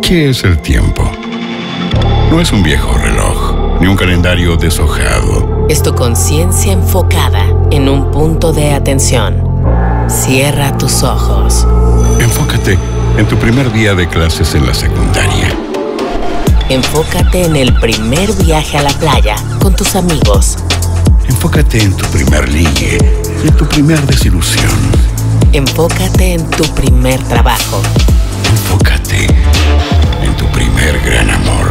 ¿Qué es el tiempo? No es un viejo reloj, ni un calendario deshojado. Es tu conciencia enfocada en un punto de atención. Cierra tus ojos. Enfócate en tu primer día de clases en la secundaria. Enfócate en el primer viaje a la playa con tus amigos. Enfócate en tu primer ligue y en tu primer desilusión. Enfócate en tu primer trabajo. Enfócate en tu primer gran amor.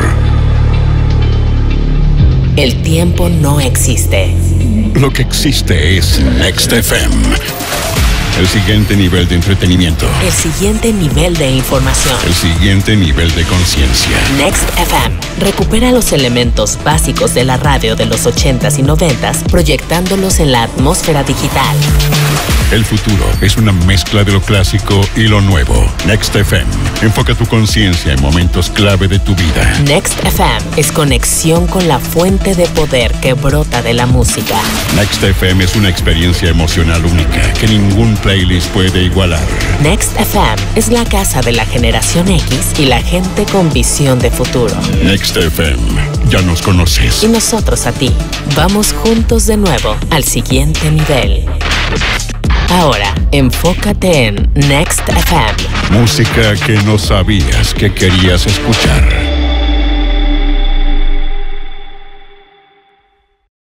El tiempo no existe. Lo que existe es Next FM. El siguiente nivel de entretenimiento. El siguiente nivel de información. El siguiente nivel de conciencia. Next FM recupera los elementos básicos de la radio de los 80s y 90s, proyectándolos en la atmósfera digital. El futuro es una mezcla de lo clásico y lo nuevo. Next FM enfoca tu conciencia en momentos clave de tu vida. Next FM es conexión con la fuente de poder que brota de la música. Next FM es una experiencia emocional única que ningún playlist puede igualar. Next FM es la casa de la generación X y la gente con visión de futuro. Next FM, ya nos conoces. Y nosotros a ti. Vamos juntos de nuevo al siguiente nivel. Ahora, enfócate en Next FM. Música que no sabías que querías escuchar.